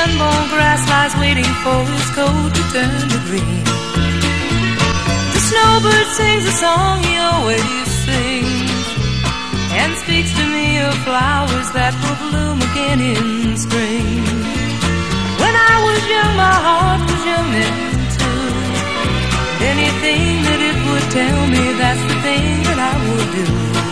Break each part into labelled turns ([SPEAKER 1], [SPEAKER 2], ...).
[SPEAKER 1] unborn grass lies waiting for his coat to turn to green. The snowbird sings a song he always sings, and speaks to me of flowers that will bloom again in spring. When I was young, my heart was young then too. Anything that it would tell me, that's the thing that I would do.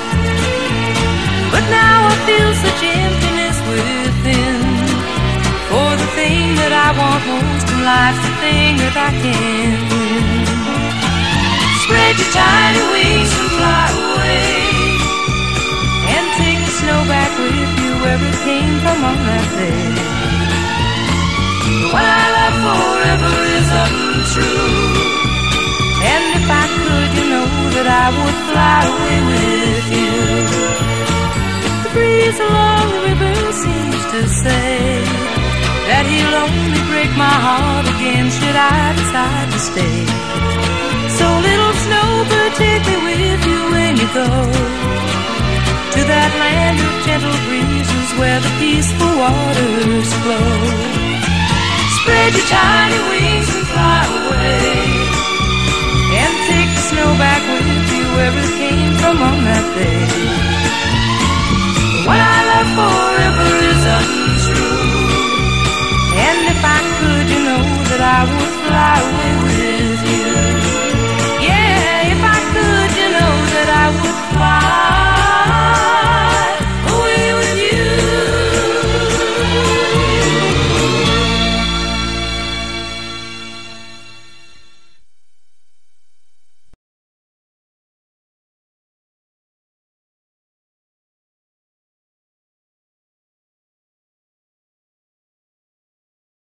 [SPEAKER 1] But now I feel such emptiness within, for the thing that I want most in life's the thing that I can't win. Spread your tiny wings and fly away, and take the snow back with you where it came from on that day. The one I love forever is untrue, and if I could, you know that I would fly away with you. The breeze along the river seems to say that he'll only break my heart again should I decide to stay. So little snowbird, take me with you when you go to that land of gentle breezes where the peaceful waters flow. Spread your tiny wings and fly away, and take the snow back with you where it came from on that day.